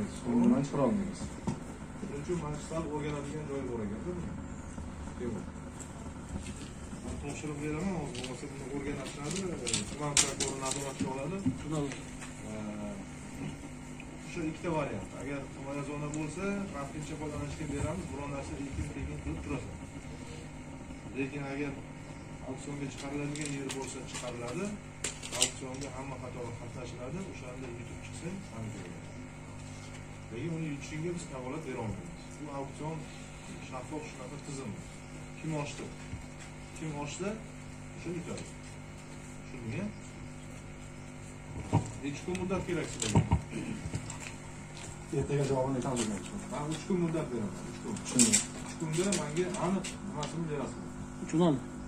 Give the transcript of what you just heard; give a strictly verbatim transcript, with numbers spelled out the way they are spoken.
olmaysiz. Bundan chiqara olmaymiz. Shuning uchun mana shu sal o'rganadigan joyi bor ekanda buni. Temur. Men topshiriq beraman, hozir bo'lmasa buni o'rganishadi, tuman prokurori nazoratga oladi. Shu ikkita variant. Agar himoya zona bo'lsa, vaqtincha foydalanishga beramiz, biror narsa ekin-tekin qilib turasan. Lekin agar auksionga chiqariladigan yer bo'lsa, chiqariladi. Auksionga hamma qatori qatnashiladi, o'shanda yutib chiqsang, ham bo'ladi. Lekin uni yutishingga biz kafolat bera olmaymiz. Bu auksion shaffof shunaqa tizim. Kim ochdi? Kim ochsa, shu yutadi. Tushundingmi? Necha kun muddat kerak sizlarga? Ertaga javobini aytamiz. Men uch kun muddat beraman. uch kun. Tushundim. uch kunda menga aniq nimasini berasiz. uch kun.